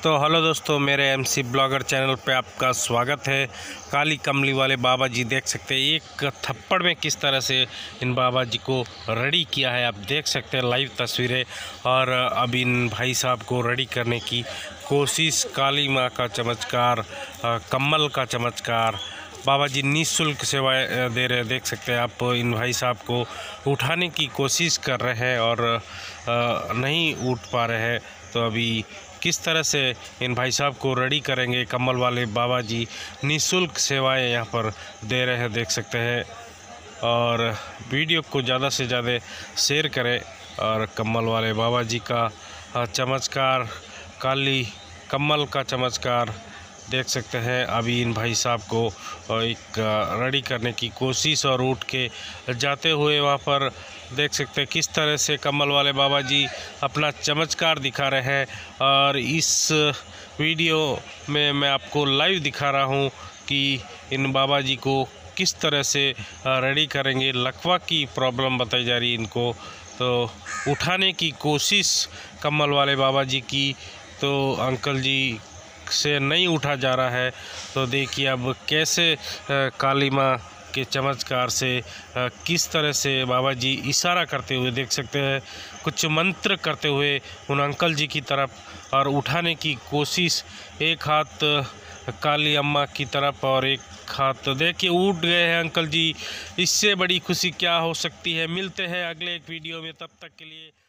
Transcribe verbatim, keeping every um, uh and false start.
तो हेलो दोस्तों, मेरे एमसी ब्लॉगर चैनल पे आपका स्वागत है। काली कमली वाले बाबा जी देख सकते हैं, एक थप्पड़ में किस तरह से इन बाबा जी को रेडी किया है। आप देख सकते हैं लाइव तस्वीरें। और अब इन भाई साहब को रेडी करने की कोशिश। काली माँ का चमत्कार, कमल का चमत्कार, बाबा जी निःशुल्क सेवाएं दे रहे हैं। देख सकते हैं आप, इन भाई साहब को उठाने की कोशिश कर रहे हैं और नहीं उठ पा रहे हैं। तो अभी किस तरह से इन भाई साहब को रेडी करेंगे, कमल वाले बाबा जी निःशुल्क सेवाएं यहाँ पर दे रहे हैं, देख सकते हैं। और वीडियो को ज़्यादा से ज़्यादा शेयर करें और कमल वाले बाबा जी का चमत्कार, काली कमल का चमत्कार देख सकते हैं। अभी इन भाई साहब को एक रेडी करने की कोशिश और उठ के जाते हुए वहाँ पर देख सकते हैं किस तरह से कमल वाले बाबा जी अपना चमत्कार दिखा रहे हैं। और इस वीडियो में मैं आपको लाइव दिखा रहा हूँ कि इन बाबा जी को किस तरह से रेडी करेंगे। लकवा की प्रॉब्लम बताई जा रही है इनको, तो उठाने की कोशिश कमल वाले बाबा जी की, तो अंकल जी से नहीं उठा जा रहा है। तो देखिए अब कैसे काली माँ के चमत्कार से किस तरह से बाबा जी इशारा करते हुए, देख सकते हैं कुछ मंत्र करते हुए उन अंकल जी की तरफ और उठाने की कोशिश। एक हाथ काली अम्मा की तरफ और एक हाथ, देखिए उठ गए हैं अंकल जी। इससे बड़ी खुशी क्या हो सकती है। मिलते हैं अगले एक वीडियो में, तब तक के लिए।